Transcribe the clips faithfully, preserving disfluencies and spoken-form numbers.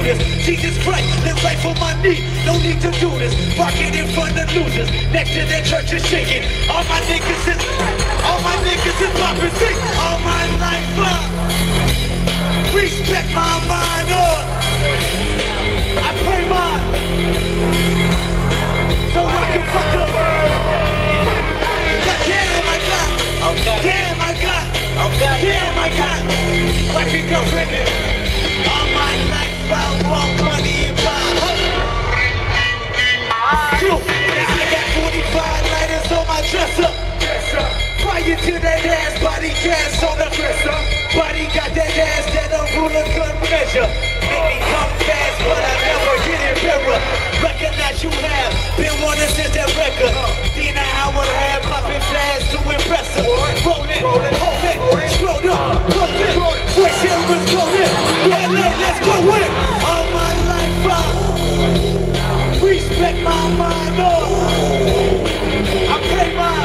this. Jesus Christ, live life on my knee. No need to do this. Barking in front of losers. Next to their church is shaking. All my niggas is, all my niggas is popping sick. All my life up. Respect my mind up. I pray mine. So I can fuck up. Damn, I got. Okay. Damn, I got. Okay. Damn, I got. Like a girlfriend. All my life I want money and power. I got forty-five lighters on my dresser. Prior to that ass, body gas on the dresser. Body got that ass that a ruler could measure. Make me come fast, but I never get it better. Recognize you have been wanting since that record. Then I would have popping fast to impress her. Rolling, hold it, scroll up, roll it. Voice here is rolling. Yeah, let's go with it. All my life out. Respect my mind up. I pray my.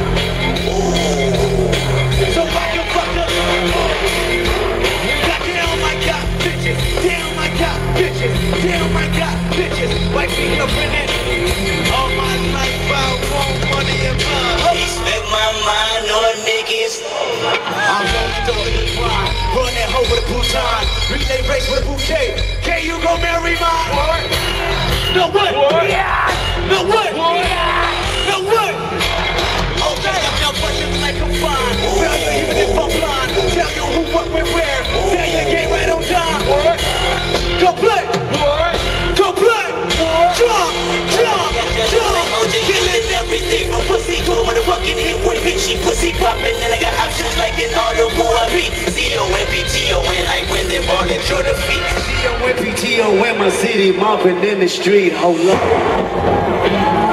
So I can fuck up. Goddamn, I got bitches. Damn, I got bitches. Damn, I got bitches. Wipe me up in it. All my life I want money and power. Respect my mind on niggas. I'm rolling over the grind. Run that hoe with a bouton. Relay race with a bouquet. Can you go marry my what? No what? What? Yeah. No what? What? Yeah. No what? Okay, I'm not fucking like I'm fine. Tell you even if I'm blind. Tell you who, what, when, where. Tell you game right on time. What? Go play. What? Go play. What? Jump, jump, jump. Killing everything. A pussy cool with a fucking hit with bitch. She pussy poppin' and I got options like an audible. I beat C O N P T O N like when they ballin' through the feet. C O N P T O N my city mopping in the street. Hold up.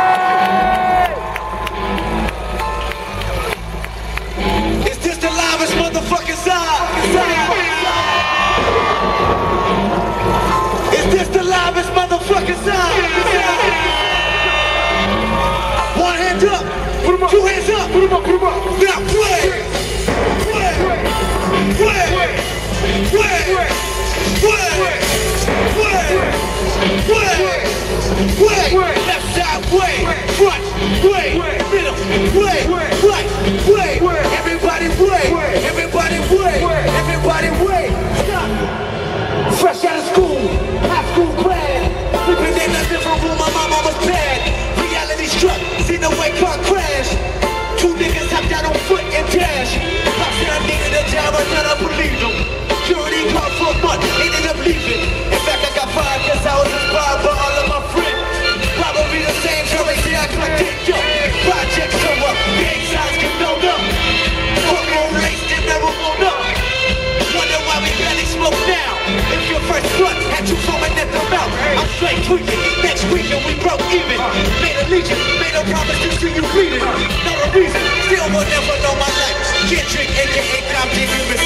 Motherfucking side. Is this the livest motherfucking side? One hand up, two hands up, put 'em up, put 'em up. Now play, play, play, play, play, play, play, play. Left side, way, front, way, middle, way, right, way. Everybody way, everybody way, everybody way. Stop. Fresh out of school, high school grad. Sleeping in a different room, my mama was bad. Reality struck, seen the way car crash. Two niggas hopped out on foot and dash. Pops said I needed a job, I thought I believed them. Security called for a month, ended up leaving. In fact, I got fired cause I was inspired by all of my friends. Probably the same currency I collected, yo. Projects show up, big size can build up. Fuck on lace, they never won't up. Wonder why we barely smoke now. If your first blunt had you foaming at the mouth, I'm straight tweaking. Next weekend we broke even. Made a legion, made a promise to see you bleeding. Not a reason, still will never know my life. Can't drink, aka Compton, you miss